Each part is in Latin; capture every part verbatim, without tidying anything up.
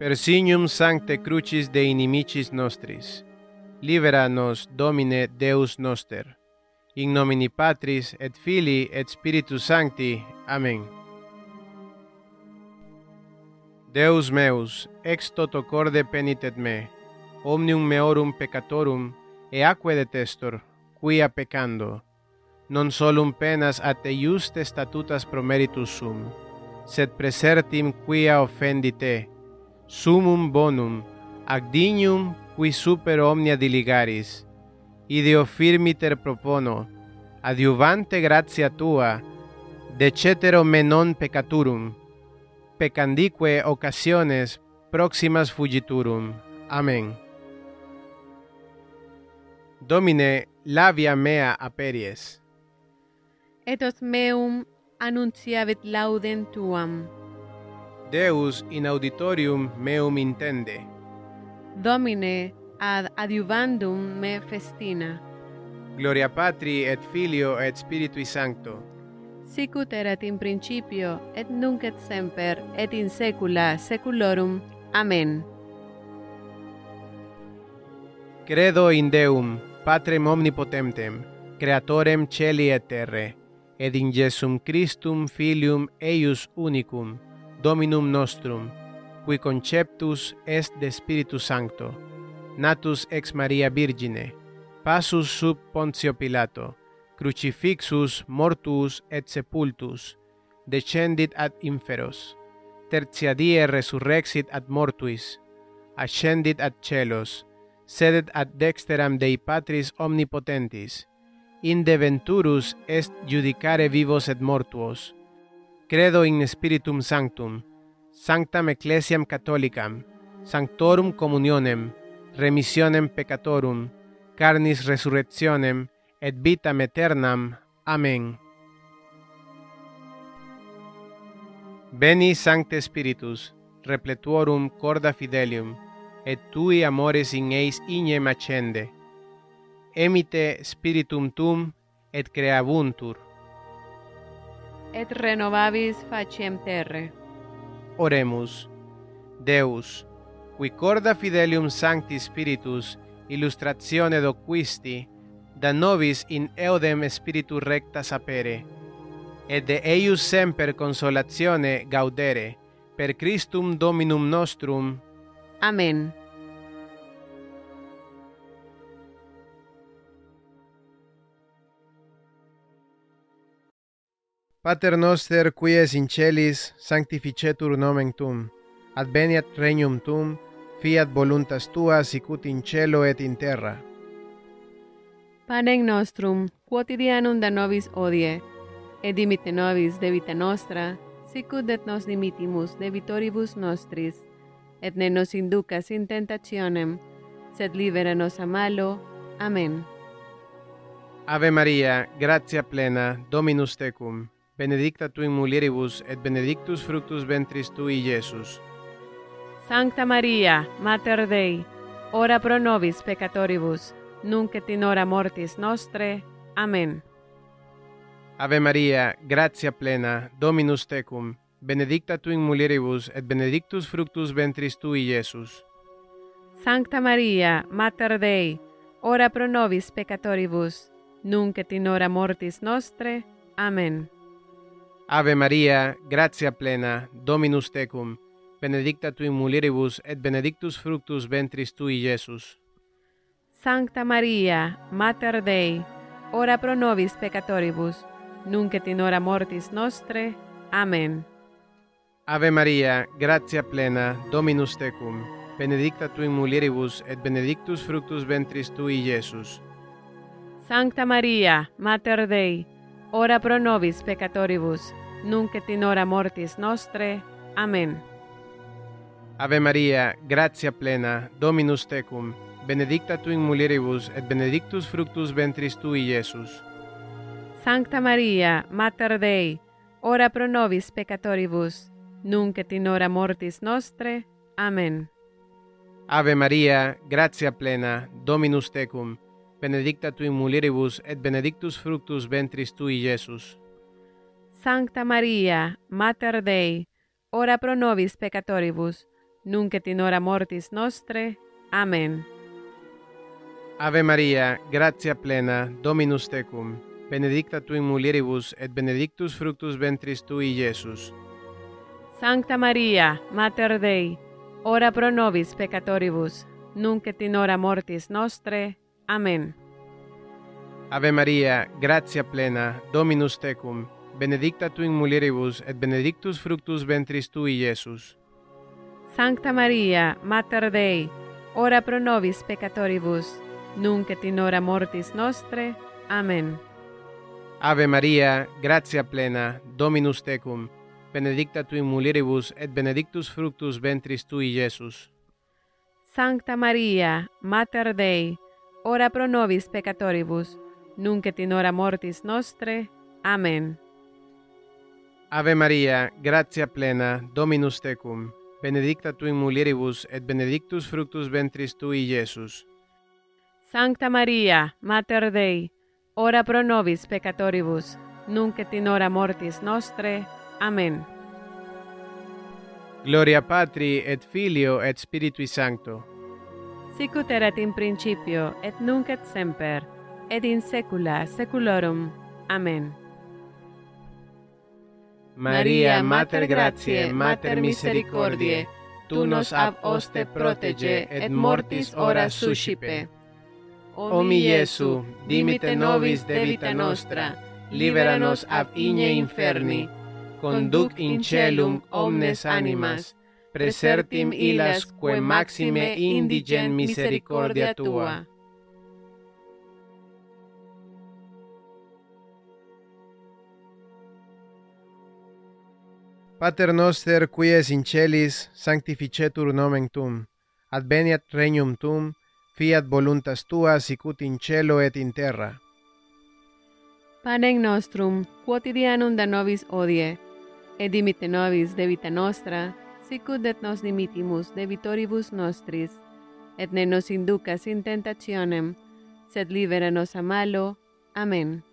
Per signum sancte crucis de inimicis nostris, libera nos, Domine Deus noster, in nomine Patris et Filii et Spiritus Sancti. Amen. Deus meus, ex toto corde penitet me, omnium meorum peccatorum, e aque detestor, quia peccando, non solum penas at eiuste statutas promeritus sum, sed presertim quia offendi te, summum bonum, ac dignum qui super omnia diligaris, ideo firmiter propono, adiuvante gratia tua, decetero me non peccaturum, peccandique occasiones proximas fugiturum. Amen. Domine, labia mea aperies, et os meum annunciavit laudem tuam. Deus in auditorium meum intende, Domine, ad adiuvandum me festina. gloria Patri et Filio et Spiritui Sancto, Sicut erat in principio, et nunc et semper, et in saecula saeculorum. Amen. credo in Deum, Patrem omnipotentem, Creatorem celi et terre, et in Jesum Christum Filium eius unicum, Dominum nostrum, qui conceptus est de Spiritus Sancto, natus ex Maria Virgine, passus sub Pontio Pilato, crucifixus, mortuus et sepultus, descendit ad inferos, tertia die resurrexit ad mortuis, ascendit ad celos, sedet ad dexteram Dei Patris omnipotentis, inde venturus est judicare vivos et mortuos. Credo in Spiritum Sanctum, sanctam ecclesiam catholicam, sanctorum communionem, remissionem peccatorum, carnis resurrectionem, et vitam aeternam. Amen. Veni Sancte Spiritus, repletuorum corda fidelium, et tui amores in eis ignem accende. Emite spiritum tuum, et creabuntur. Et renovabis faciem terre. Oremus. Deus, qui corda fidelium Sancti Spiritus illustratione doquisti, da nobis in eodem spiritu recta sapere, et de eius semper consolatione gaudere, per Christum Dominum nostrum. Amen. Pater noster, qui es in celis, sanctificetur nomen tuum, adveniat regnum tuum, fiat voluntas tua sicut in cielo et in terra. Panem nostrum quotidianum da nobis hodie, et dimitte nobis debita nostra, sicut et nos dimittimus debitoribus nostris, et ne nos inducas in tentationem, sed libera nos a malo. Amen. Ave Maria, gratia plena, Dominus tecum, benedicta tu in mulieribus, et benedictus fructus ventris tui, Iesus. Sancta Maria, Mater Dei, ora pro nobis peccatoribus, nunc et in hora mortis nostre. Amen. Ave Maria, gratia plena, Dominus tecum, benedicta tu in mulieribus, et benedictus fructus ventris tui, Iesus. Sancta Maria, Mater Dei, ora pro nobis peccatoribus, nunc et in hora mortis nostre. Amen. Ave Maria, gratia plena, Dominus tecum, benedicta tu in mulieribus, et benedictus fructus ventris tui, Iesus. Sancta Maria, Mater Dei, ora pro nobis peccatoribus, nunc et in hora mortis nostre. Amen. Ave Maria, gratia plena, Dominus tecum, benedicta tu in mulieribus, et benedictus fructus ventris tui, Iesus. Sancta Maria, Mater Dei, ora pro nobis peccatoribus, nunc et in hora mortis nostre. Amen. Ave Maria, gratia plena, Dominus tecum, benedicta tu in mulieribus, et benedictus fructus ventris tui, Iesus. Sancta Maria, Mater Dei, ora pro nobis peccatoribus, nunc et in hora mortis nostre. Amen. Ave Maria, gratia plena, Dominus tecum, benedicta tu in mulieribus, et benedictus fructus ventris tui, Iesus. Sancta Maria, Mater Dei, ora pro nobis peccatoribus, nunc et in hora mortis nostre. Amen. Ave Maria, gratia plena, Dominus tecum, benedicta tu in mulieribus et benedictus fructus ventris tui, Iesus. Sancta Maria, Mater Dei, ora pro nobis peccatoribus, nunc et in hora mortis nostre. Amen. Ave Maria, gratia plena, Dominus tecum, benedicta tu in mulieribus et benedictus fructus ventris tui, Iesus. Sancta Maria, Mater Dei, ora pro nobis peccatoribus, nunc et in hora mortis nostre. Amen. Ave Maria, gratia plena, Dominus tecum, benedicta tu in mulieribus et benedictus fructus ventris tui, Iesus. Sancta Maria, Mater Dei, ora pro nobis peccatoribus, nunc et in hora mortis nostre. Amen. Ave Maria, gratia plena, Dominus tecum, benedicta tu in mulieribus et benedictus fructus ventris tui, Iesus. Sancta Maria, Mater Dei, ora pro nobis peccatoribus, nunc et in hora mortis nostre. Amen. Gloria Patri et Filio et Spiritui Sancto. Sic ut erat in principio, et nunc et semper, et in saecula saeculorum. Amen. Maria, Mater gratiae, Mater misericordiae, tu nos ab oste protege et mortis ora suscipe. O mi Iesu, dimite nobis de vita nostra, libera nos ab igne inferni, conduc in caelum omnes animas, presertim illas quae maxime indigent misericordia tua. Pater noster, qui es in celis, sanctificetur nomen tuum, adveniat regnum tuum, fiat voluntas tua sicut in cielo et in terra. Panem nostrum quotidianum da nobis hodie, et dimite nobis debita nostra, sicut et nos dimittimus debitoribus nostris, et ne nos inducas in tentationem, sed libera nos a malo. Amen.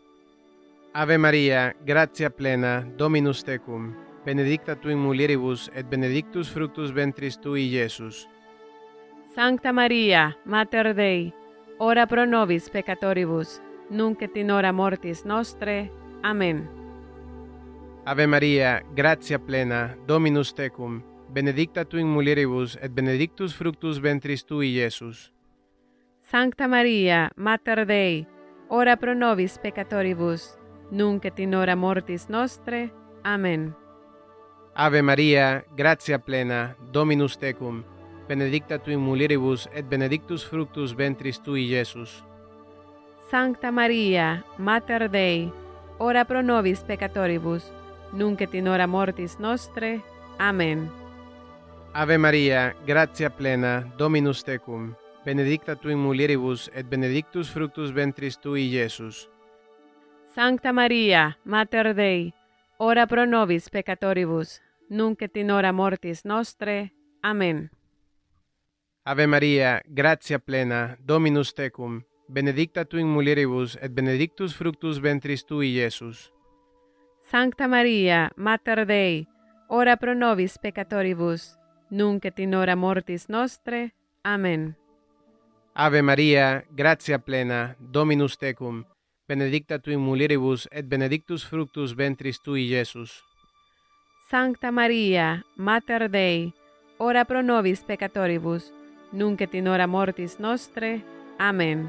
Ave Maria, gratia plena, Dominus tecum, benedicta tu in mulieribus et benedictus fructus ventris tui, Iesus. Sancta Maria, Mater Dei, ora pro nobis peccatoribus, nunc et in hora mortis nostre. Amen. Ave Maria, gratia plena, Dominus tecum, benedicta tu in mulieribus et benedictus fructus ventris tui, Iesus. Sancta Maria, Mater Dei, ora pro nobis peccatoribus, nunc et in hora mortis nostre. Amen. Ave Maria, gratia plena, Dominus tecum, benedicta tu in mulieribus et benedictus fructus ventris tui, Iesus. Sancta Maria, Mater Dei, ora pro nobis peccatoribus, nunc et in hora mortis nostre. Amen. Ave Maria, gratia plena, Dominus tecum, benedicta tu in mulieribus et benedictus fructus ventris tui, Iesus. Sancta Maria, Mater Dei, ora pro nobis peccatoribus, nunc et in hora mortis nostre. Amen. Ave Maria, gratia plena, Dominus tecum, benedicta tu in mulieribus et benedictus fructus ventris tui, Iesus. Sancta Maria, Mater Dei, ora pro nobis peccatoribus, nunc et in hora mortis nostre. Amen. Ave Maria, gratia plena, Dominus tecum, benedicta tu in mulieribus et benedictus fructus ventris tui, Iesus. Sancta Maria, Mater Dei, ora pro nobis peccatoribus, nunc et in hora mortis nostre. Amen.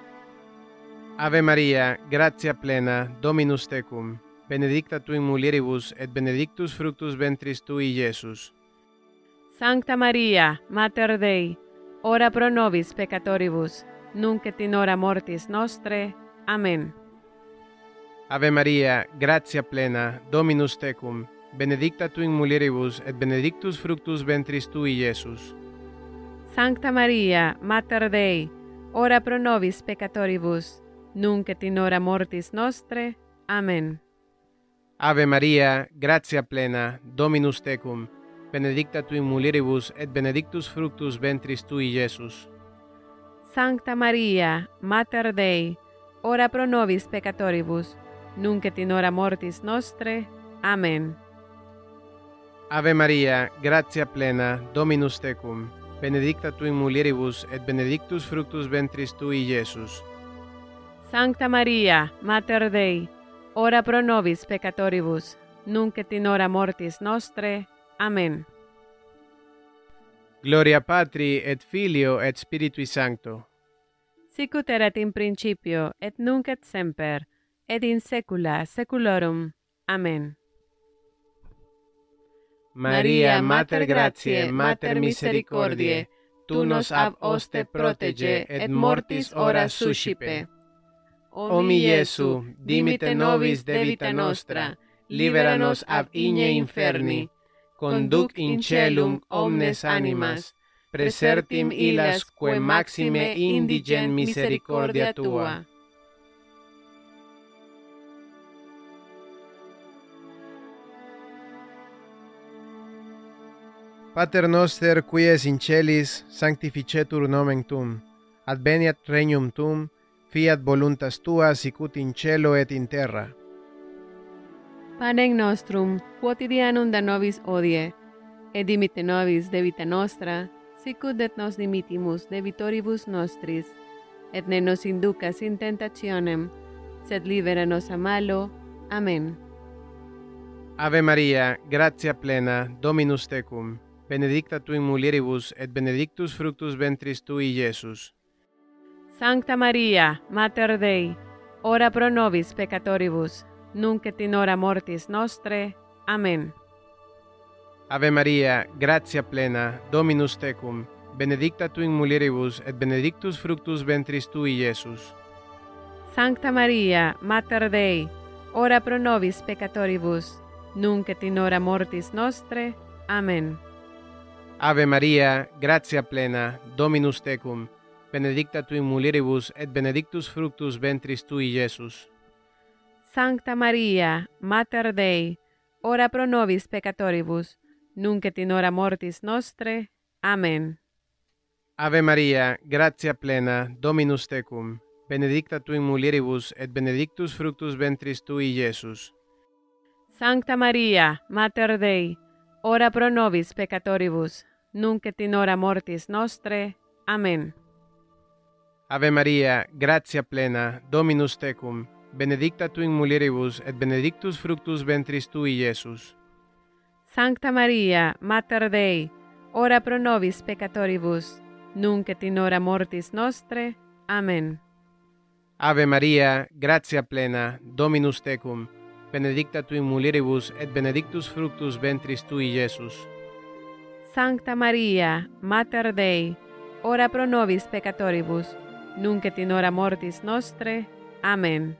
Ave Maria, gratia plena, Dominus tecum, benedicta tu in mulieribus et benedictus fructus ventris tui, Iesus. Sancta Maria, Mater Dei, ora pro nobis peccatoribus, nunc et in hora mortis nostre. Amen. Ave Maria, gratia plena, Dominus tecum, benedicta tu in mulieribus et benedictus fructus ventris tui, Iesus. Sancta Maria, Mater Dei, ora pro nobis peccatoribus, nunc et in hora mortis nostre. Amen. Ave Maria, gratia plena, Dominus tecum, benedicta tu in mulieribus et benedictus fructus ventris tui, Iesus. Sancta Maria, Mater Dei, ora pro nobis peccatoribus, nunc et in hora mortis nostre. Amen. Ave Maria, gratia plena, Dominus tecum, benedicta tu in mulieribus, et benedictus fructus ventris tui, Iesus. Sancta Maria, Mater Dei, ora pro nobis peccatoribus, nunc et in hora mortis nostre. Amen. Gloria Patri, et Filio, et Spiritui Sancto. Sicut erat in principio, et nunc et semper, et in saecula saeculorum. Amen. Maria, Mater gratiae, Mater misericordiae, tu nos ab oste protege, et mortis ora suscipe. O mi Iesu, dimite nobis de vita nostra, libera nos ab igne inferni, conduc in caelum omnes animas, presertim illas quae maxime indigent misericordia tua. Pater noster, qui es in celis, sanctificetur nomen tuum, adveniat regnum tuum, fiat voluntas tua sicut in cielo et in terra. Panem nostrum quotidianum da nobis hodie, et dimite nobis debita nostra, sicut et nos dimittimus debitoribus nostris, et ne nos inducas in tentationem, sed libera nos a malo. Amen. Ave Maria, gratia plena, Dominus tecum, benedicta tu in mulieribus, et benedictus fructus ventris tui, Iesus. Sancta Maria, Mater Dei, ora pro nobis peccatoribus, nunc et in hora mortis nostre. Amen. Ave Maria, gratia plena, Dominus tecum, benedicta tu in mulieribus, et benedictus fructus ventris tui, Iesus. Sancta Maria, Mater Dei, ora pro nobis peccatoribus, nunc et in hora mortis nostre. Amen. Ave Maria, gratia plena, Dominus tecum, benedicta tu in mulieribus, et benedictus fructus ventris tui, Iesus. Sancta Maria, Mater Dei, ora pro nobis peccatoribus, nunc et in hora mortis nostre. Amen. Ave Maria, gratia plena, Dominus tecum, benedicta tu in mulieribus, et benedictus fructus ventris tui, Iesus. Sancta Maria, Mater Dei, ora pro nobis peccatoribus, nunc et in hora mortis nostre. Amen. Ave Maria, gratia plena, Dominus tecum, benedicta tu in mulieribus, et benedictus fructus ventris tui, Iesus. Sancta Maria, Mater Dei, ora pro nobis peccatoribus, nunc et in hora mortis nostre. Amen. Ave Maria, gratia plena, Dominus tecum, benedicta tu in mulieribus, et benedictus fructus ventris tui, Iesus. Sancta Maria, Mater Dei, ora pro nobis peccatoribus, nunc et in hora mortis nostre. Amen.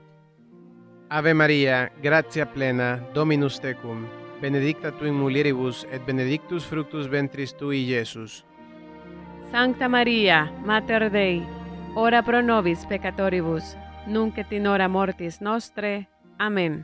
Ave Maria, gratia plena, Dominus tecum, benedicta tu in mulieribus, et benedictus fructus ventris tui, Iesus. Sancta Maria, Mater Dei, ora pro nobis peccatoribus, nunc et in hora mortis nostre. Amen.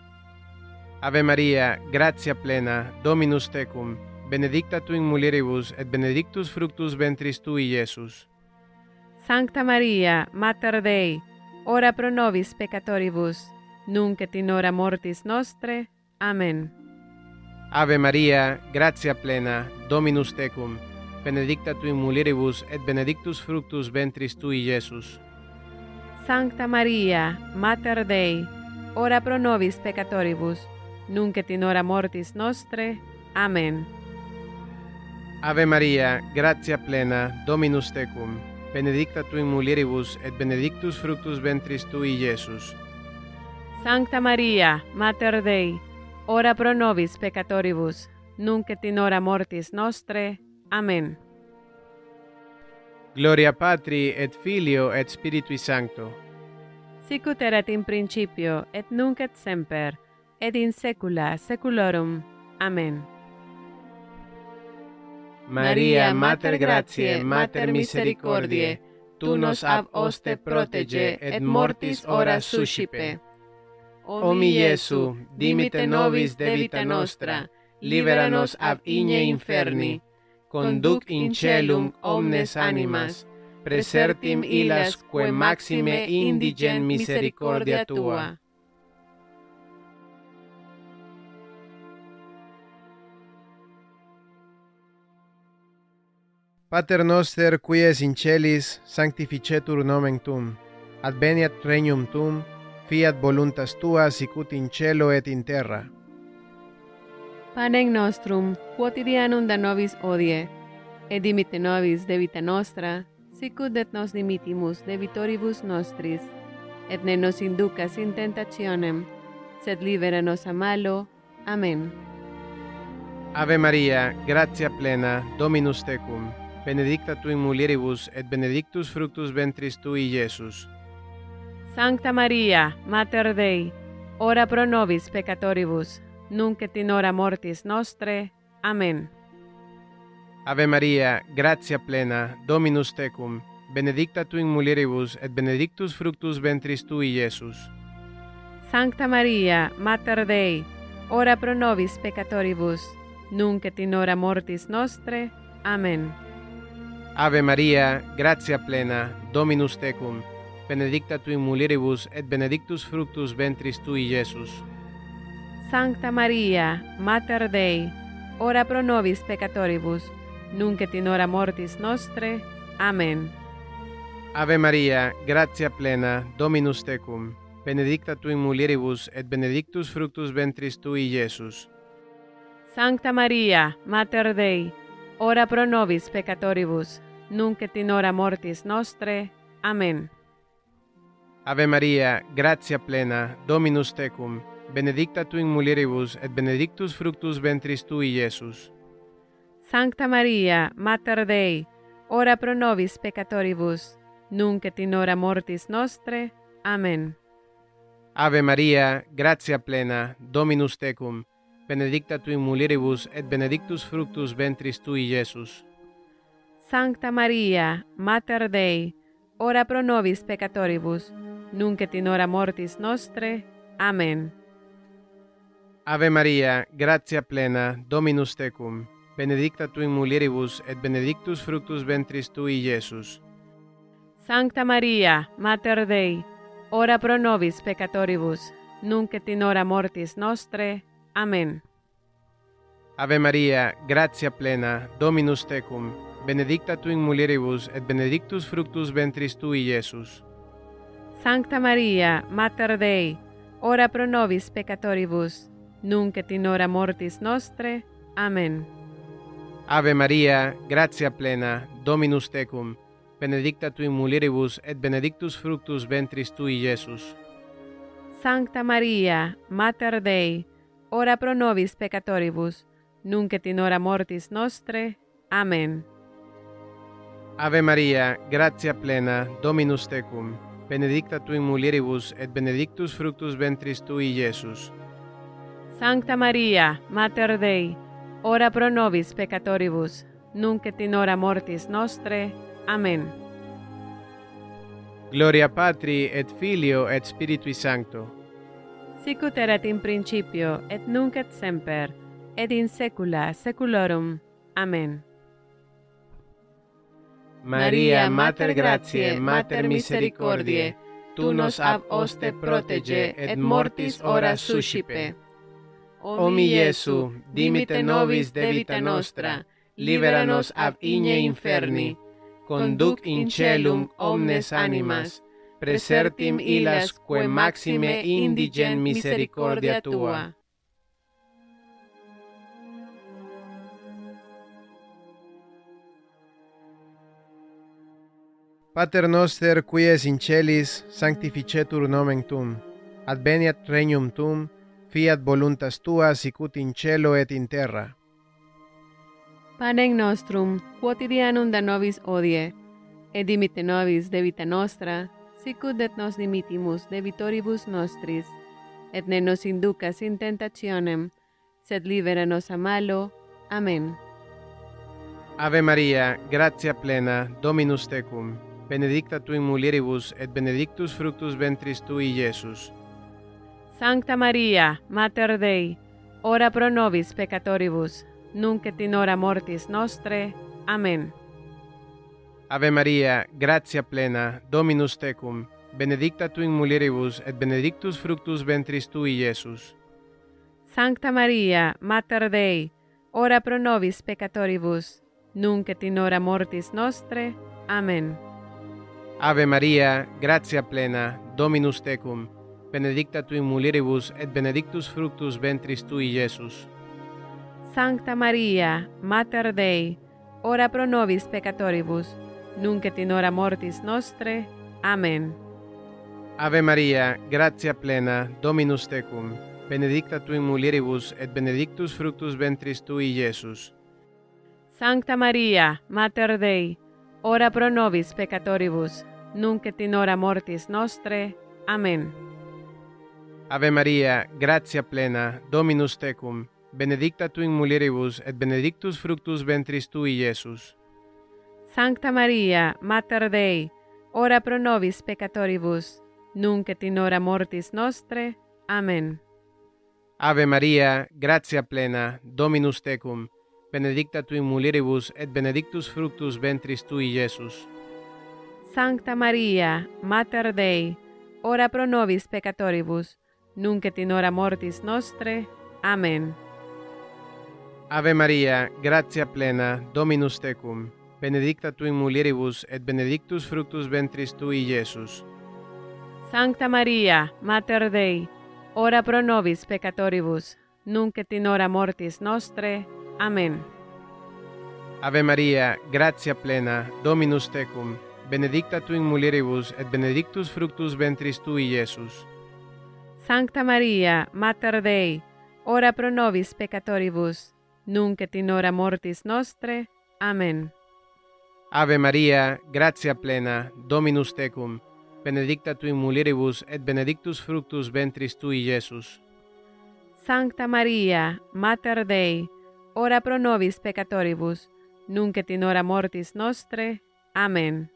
Ave Maria, gratia plena, Dominus tecum, benedicta tu in mulieribus, et benedictus fructus ventris tui, Iesus. Sancta Maria, Mater Dei, ora pro nobis peccatoribus, nunc et in hora mortis nostre. Amen. Ave Maria, gratia plena, Dominus tecum, benedicta tu in mulieribus, et benedictus fructus ventris tui, Iesus. Sancta Maria, Mater Dei, ora pro nobis peccatoribus, nunc et in hora mortis nostre. Amen. Ave Maria, gratia plena, Dominus tecum, benedicta tu in mulieribus, et benedictus fructus ventris tui, Iesus. Sancta Maria, Mater Dei, ora pro nobis peccatoribus, nunc et in hora mortis nostre. Amen. Gloria Patri, et Filio, et Spiritui Sancto. Sicut erat in principio, et nunc et semper, et in saecula saeculorum. Amen. Maria, Mater gratiae, Mater misericordiae, tu nos ab oste protege, et mortis ora suscipe. O mi Iesu, dimite nobis de vita nostra, libera nos ab igne inferni, conduc in caelum omnes animas, presertim illas quae maxime indigent misericordia tua. Pater noster qui es in celis, sanctificetur nomen tuum. Adveniat regnum tuum, fiat voluntas tua sicut in cielo et in terra. Panem nostrum quotidianum da nobis hodie, et dimitte nobis debita nostra, sicut et nos dimittimus debitoribus nostris, et ne nos inducas in tentationem, sed libera nos a malo. Amen. Ave Maria, gratia plena, Dominus tecum, benedicta tu in mulieribus, et benedictus fructus ventris tui, Iesus. Sancta Maria, Mater Dei, ora pro nobis peccatoribus, nunc et in hora mortis nostre. Amen. Ave Maria, gratia plena, Dominus tecum, benedicta tu in mulieribus, et benedictus fructus ventris tui, Iesus. Sancta Maria, Mater Dei, ora pro nobis peccatoribus, nunc et in hora mortis nostre. Amen. Ave Maria, gratia plena, Dominus tecum, benedicta tu in mulieribus, et benedictus fructus ventris tui, Iesus. Sancta Maria, Mater Dei, ora pro nobis peccatoribus, nunc et in hora mortis nostre. Amen. Ave Maria, gratia plena, Dominus tecum, benedicta tu in mulieribus, et benedictus fructus ventris tui, Iesus. Sancta Maria, Mater Dei, ora pro nobis peccatoribus, nunc et in hora mortis nostre. Amen. Ave Maria, gratia plena, Dominus tecum, benedicta tu in mulieribus, et benedictus fructus ventris tui, Iesus. Sancta Maria, Mater Dei, ora pro nobis peccatoribus, nunc et in hora mortis nostre. Amen. Ave Maria, gratia plena, Dominus tecum, benedicta tu in mulieribus, et benedictus fructus ventris tui, Iesus. Sancta Maria, Mater Dei, ora pro nobis peccatoribus, nunc et in hora mortis nostre. Amen. Ave Maria, gratia plena, Dominus tecum, benedicta tu in mulieribus, et benedictus fructus ventris tui, Iesus. Sancta Maria, Mater Dei, ora pro nobis peccatoribus, nunc et in hora mortis nostre. Amen. Ave Maria, gratia plena, Dominus tecum, benedicta tu in mulieribus, et benedictus fructus ventris tui, Iesus. Sancta Maria, Mater Dei, ora pro nobis peccatoribus, nunc et in hora mortis nostre. Amen. Ave Maria, gratia plena, Dominus tecum, benedicta tu in mulieribus, et benedictus fructus ventris tui, Iesus. Sancta Maria, Mater Dei, ora pro nobis peccatoribus, nunc et in hora mortis nostre. Amen. Ave Maria, gratia plena, Dominus tecum, benedicta tu in mulieribus, et benedictus fructus ventris tui, Iesus. Sancta Maria, Mater Dei, ora pro nobis peccatoribus, nunc et in hora mortis nostre. Amen. Gloria Patri et Filio et Spiritui Sancto. Sicut erat in principio, et nunc et semper, et in saecula saeculorum. Amen. Maria, Mater gratiae, Mater misericordiae, tu nos ab oste protege, et mortis ora suscipe. O mi Iesu, dimite nobis debita nostra, libera nos ab igne inferni, conduc in celum omnes animas, presertim illas quae maxime indigent misericordia tua. Pater noster qui es in celis, sanctificetur nomen tuum. Adveniat regnum tuum, fiat voluntas tua sicut in cielo et in terra. Panem nostrum quotidianum da nobis hodie, et dimitte nobis debita nostra, sicut et nos dimittimus debitoribus nostris, et ne nos inducas in tentationem, sed libera nos a malo. Amen. Ave Maria, gratia plena, Dominus tecum, benedicta tu in mulieribus, et benedictus fructus ventris tui, Iesus. Sancta Maria, Mater Dei, ora pro nobis peccatoribus, nunc et in hora mortis nostre. Amen. Ave Maria, gratia plena, Dominus tecum, benedicta tu in mulieribus, et benedictus fructus ventris tui, Iesus. Sancta Maria, Mater Dei, ora pro nobis peccatoribus, nunc et in hora mortis nostre. Amen. Ave Maria, gratia plena, Dominus tecum, benedicta tu in mulieribus et benedictus fructus ventris tui, Iesus. Sancta Maria, Mater Dei, ora pro nobis peccatoribus, nunc et in hora mortis nostre. Amen. Ave Maria, gratia plena, Dominus tecum, benedicta tu in mulieribus et benedictus fructus ventris tui, Iesus. Sancta Maria, Mater Dei, ora pro nobis peccatoribus, nunc et in hora mortis nostre. Amen. Ave Maria, gratia plena, Dominus tecum, benedicta tu in mulieribus et benedictus fructus ventris tui, Iesus. Sancta Maria, Mater Dei, ora pro nobis peccatoribus, nunc et in hora mortis nostre. Amen. Ave Maria, gratia plena, Dominus tecum, benedicta tu in mulieribus et benedictus fructus ventris tui, Iesus. Sancta Maria, Mater Dei, ora pro nobis peccatoribus, nunc et in hora mortis nostre. Amen. Ave Maria, gratia plena, Dominus tecum, benedicta tu in mulieribus et benedictus fructus ventris tui, Iesus. Sancta Maria, Mater Dei, ora pro nobis peccatoribus, nunc et in hora mortis nostre. Amen. Ave Maria, gratia plena, Dominus tecum, benedicta tu in mulieribus et benedictus fructus ventris tui, Iesus. Sancta Maria, Mater Dei, ora pro nobis peccatoribus, nunc et in hora mortis nostre. Amen. Ave Maria, gratia plena, Dominus tecum, benedicta tu in mulieribus et benedictus fructus ventris tui, Iesus. Sancta Maria, Mater Dei, ora pro nobis peccatoribus, nunc et in hora mortis nostre. Amen.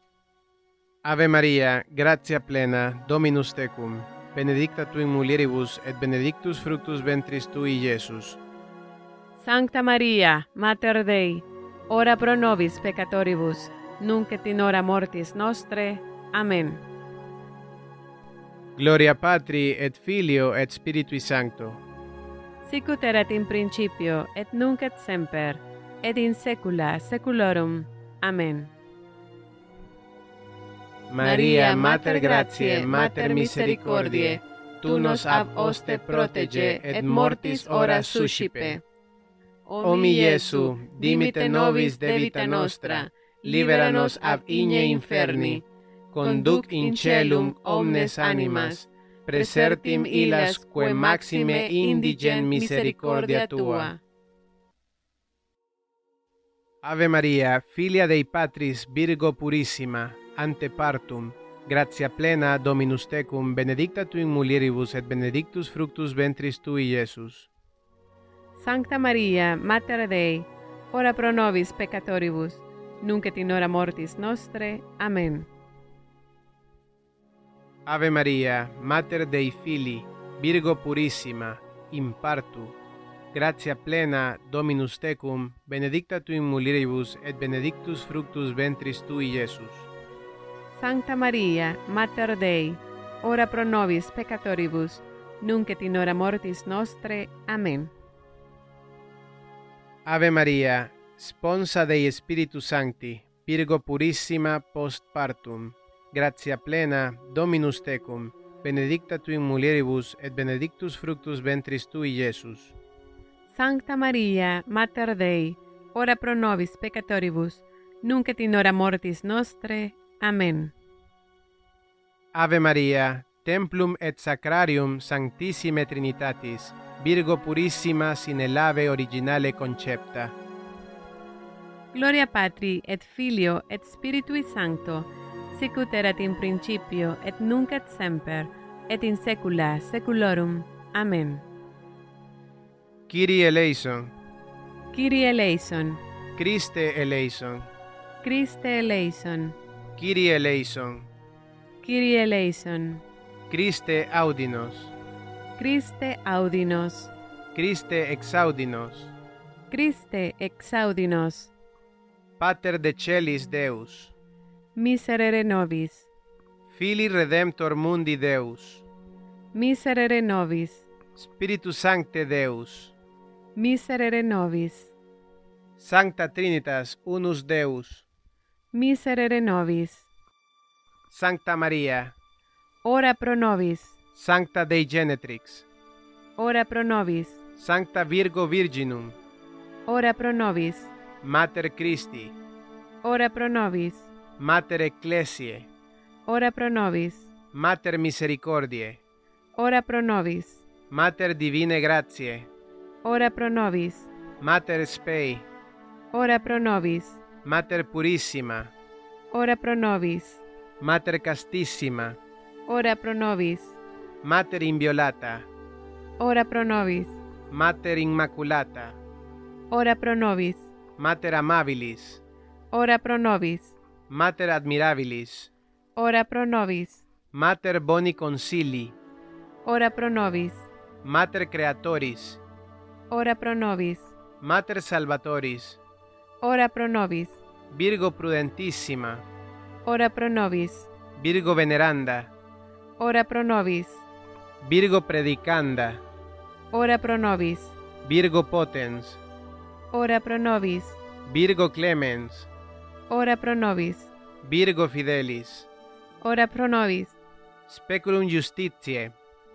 Ave Maria, gratia plena, Dominus tecum, benedicta tu in mulieribus et benedictus fructus ventris tui, Iesus. Sancta Maria, Mater Dei, ora pro nobis peccatoribus, nunc et in hora mortis nostre. Amen. Gloria Patri et Filio et Spiritui Sancto. Sic ut erat in principio, et nunc et semper, et in saecula saeculorum. Amen. Maria, Mater gratiae, Mater misericordiae, tu nos ab oste protege et mortis ora suscipe. O mi Iesu, dimite nobis de vita nostra, libera nos ab igne inferni, conduc in caelum omnes animas, presertim illas quae maxime indigen misericordia tua. Ave Maria, filia Dei Patris Virgo purissima, ante partum, gratia plena Dominus tecum, benedicta tu in mulieribus et benedictus fructus ventris tui, Iesus. Sancta Maria, Mater Dei, ora pro nobis peccatoribus, nunc et in hora mortis nostre. Amen. Ave Maria, Mater Dei Filii, Virgo purissima, in partu, gratia plena Dominus tecum, benedicta tu in mulieribus et benedictus fructus ventris tui, Iesus. Sancta Maria, Mater Dei, ora pro nobis peccatoribus, nunc et in hora mortis nostre. Amen. Ave Maria, sponsa Dei Spiritus Sancti, Virgo purissima post partum, gratia plena Dominus tecum, benedicta tu in mulieribus et benedictus fructus ventris tui, Iesus. Sancta Maria, Mater Dei, ora pro nobis peccatoribus, nunc et in hora mortis nostre. Amen. Ave Maria, templum et sacrarium sanctissime Trinitatis, Virgo purissima sine lave originale concepta. Gloria Patri et Filio et Spiritui Sancto, sic ut erat in principio et nunc et semper, et in saecula saeculorum. Amen. Kyrie eleison, Kyrie eleison, Christe eleison, Christe eleison, Kyrie eleison, Kyrie eleison, Christe audinos, Christe audinos, Christe exaudinos, Christe exaudinos, Pater de Celis Deus, miserere nobis, Filii Redemptor mundi Deus, miserere nobis, Spiritus Sancte Deus, miserere nobis, Sancta Trinitas unus Deus, miserere nobis. Sancta Maria, Ora pro nobis. Sancta Dei Genetrix, Ora pro nobis. Sancta Virgo Virginum, Ora pro nobis. Mater Christi, Ora pro nobis. Mater Ecclesiae, Ora pro nobis. Mater Misericordiae, Ora pro nobis. Mater Divinae Gratiae, Ora pro nobis. Mater Spei, Ora pro nobis. Mater Purissima, Ora pro nobis. Mater Castissima, Ora pro nobis. Mater Inviolata, Ora pro nobis. Mater Immaculata, Ora pro nobis. Mater Amabilis, Ora pro nobis. Mater Admirabilis, Ora pro nobis. Mater Boni Concili, Ora pro nobis. Mater Creatoris, Ora pro nobis. Mater Salvatoris, Ora pro nobis. Virgo Prudentissima, Ora pro nobis. Virgo Veneranda, Ora pro nobis. Virgo Predicanda, Ora pro nobis. Virgo Potens, Ora pro nobis. Virgo Clemens, Ora pro nobis. Virgo Fidelis, Ora pro nobis. Speculum Justitiae,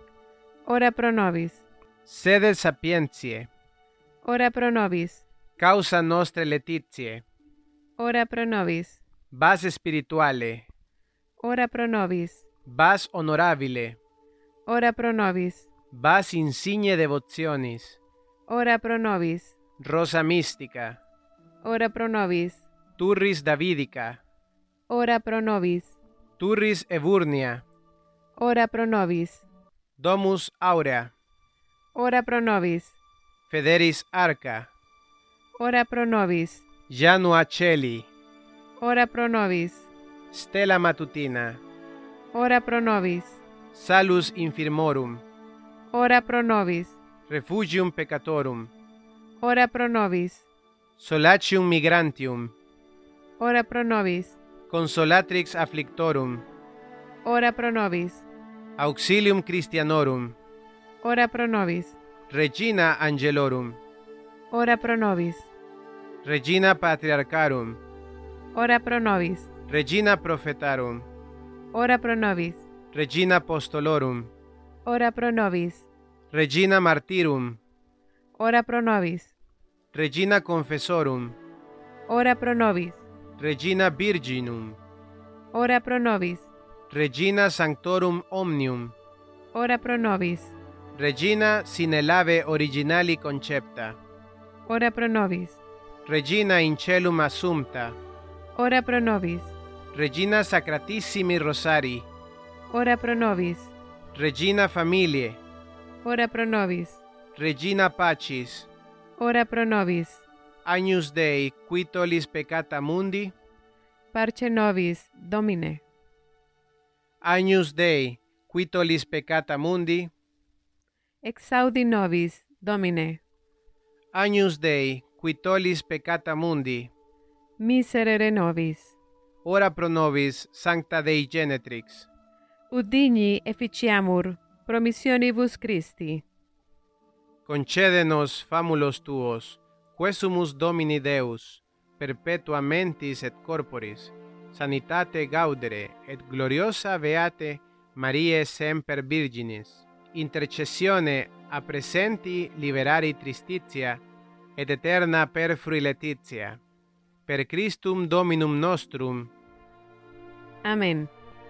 Ora pro nobis. Sede Sapientiae, Ora pro nobis. Causa Nostre Laetitiae, Ora pro nobis. Vas Spirituale, Ora pro nobis. Vas Honorabile, Ora pro nobis. Vas Insigne Devotionis, Ora pro nobis. Rosa Mystica, Ora pro nobis. Turris Davidica, Ora pro nobis. Turris Eburnia, Ora pro nobis. Domus Aurea, Ora pro nobis. Federis Arca, Ora pro nobis. Janua Celi, Ora pro nobis. Stella Matutina, Ora pro nobis. Salus Infirmorum, Ora pro nobis. Refugium Peccatorum, Ora pro nobis. Solacium Migrantium, Ora pro nobis. Consolatrix Afflictorum, Ora pro nobis. Auxilium Christianorum, Ora pro nobis. Regina Angelorum, Ora pro nobis. Regina Patriarcharum, Ora pro nobis. Regina Prophetarum, Ora pro nobis. Regina Apostolorum, Ora pro nobis. Regina Martyrum, Ora pro nobis. Regina Confessorum, Ora pro nobis. Regina Virginum, Ora pro nobis. Regina Sanctorum Omnium, Ora pro nobis. Regina sine lave originali concepta, Ora pro nobis. Regina in celum assumpta, Ora pro nobis. Regina Sacratissimi Rosari, Ora pro nobis. Regina Familiae, Ora pro nobis. Regina Pacis, Ora pro nobis. Agnus Dei qui tollis peccata mundi, Parce nobis, Domine. Agnus Dei qui tollis peccata mundi, Exaudi nobis, Domine. Agnus Dei qui tollis peccata mundi, Miserere nobis. ora pro nobis Sancta Dei Genetrix, Ut digni efficiamur promissionibus Christi. concede-nos famulos tuos, quesumus Domini Deus, perpetua mentis et corporis, sanitate gaudere et gloriosa beate Mariae semper Virginis, intercessione a presenti liberari tristitia et eterna perfrui laetitia, per Christum Dominum nostrum, Amen.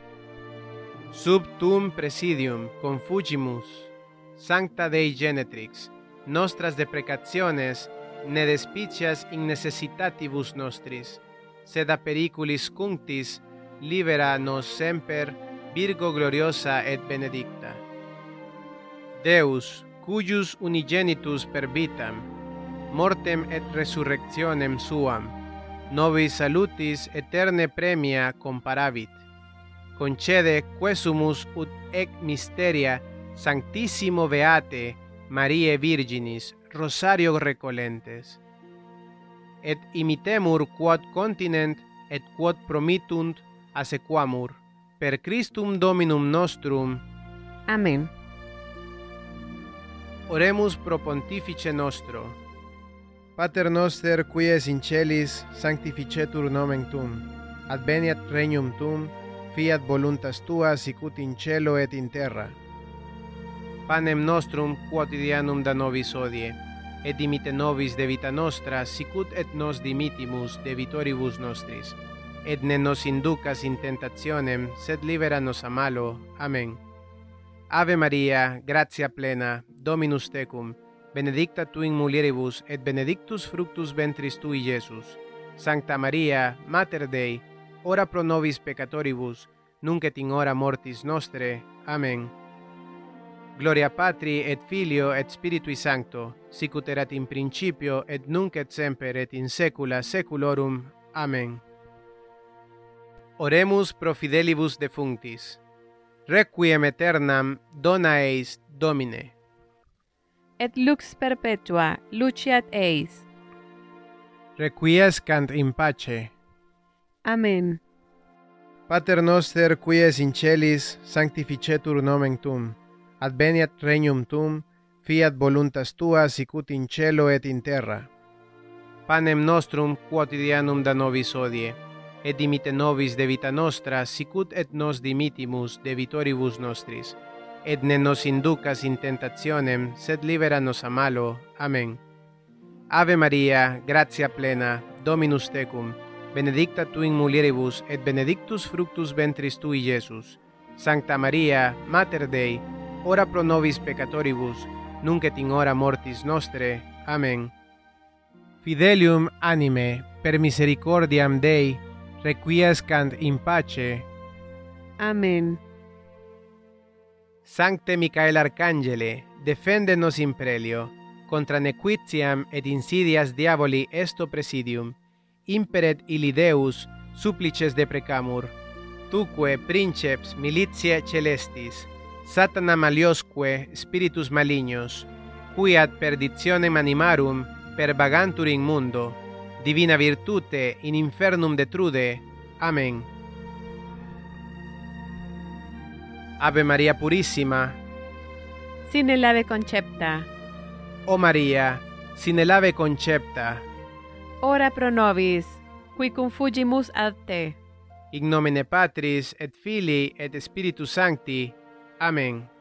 sub tuum presidium confugimus, Sancta Dei Genetrix, nostras deprecationes ne despicias in necessitatibus nostris, sed a periculis cunctis libera nos semper, Virgo gloriosa et benedicta. Deus, cuius unigenitus per vitam, mortem et resurrectionem suam, nobis salutis eterne premia comparavit, concede quesumus ut ec mysteria Sanctissimo Beate Mariae Virginis Rosario recolentes, et imitemur quod continent et quod promittunt asequamur, per Christum Dominum nostrum. Amen. Oremus pro Pontifice nostro. Pater noster, qui es in celis, sanctificetur nomen tuum. Adveniat regnum tuum, fiat voluntas tua, sicut in cielo et in terra. Panem nostrum quotidianum da nobis hodie, et dimite nobis debita nostra, sicut et nos dimitimus debitoribus nostris. Et ne nos inducas in tentationem, sed libera nos a malo. Amen. Ave Maria, gratia plena, Dominus tecum, benedicta tu in mulieribus, et benedictus fructus ventris tui, Iesus. Sancta Maria, Mater Dei, ora pro nobis peccatoribus, nunc et in hora mortis nostre. Amen. Gloria Patri et Filio et Spiritui Sancto, sicut erat in principio et nunc et semper et in saecula saeculorum. Amen. Oremus pro fidelibus defunctis. Requiem aeternam dona eis, Domine. Et lux perpetua luceat eis. Requiescant in pace. Amen. Pater noster, qui es in celis, sanctificetur nomen tuum. Adveniat regnum tuum, fiat voluntas tua, sicut in cielo et in terra. Panem nostrum quotidianum da nobis hodie, et dimite nobis debita nostra, sicut et nos dimitimus debitoribus nostris. Et ne nos inducas in tentationem, sed libera nos a malo. Amen. Ave Maria, gratia plena, Dominus tecum, benedicta tu in mulieribus, et benedictus fructus ventris tui, Iesus. Sancta Maria, Mater Dei, ora pro nobis peccatoribus, nunc et in hora mortis nostre. Amen. Fidelium anime, per misericordiam Dei, requiescant in pace. Amen. Sancte Michael Arcangele, defende nos in prelio, contra nequitiam et insidias diaboli esto presidium, imperet illi Deus, supplices deprecamur. Tuque, princeps militiae celestis, Satana maliosque spiritus malignos, qui ad perditionem animarum pervagantur in mundo, divina virtute in infernum detrude. Amen. Ave Maria Purissima, Sine lave concepta, O Maria, sine lave concepta, ora pro nobis, qui confugimus ad te. in nomine Patris et Filii et Spiritus Sancti. Amen.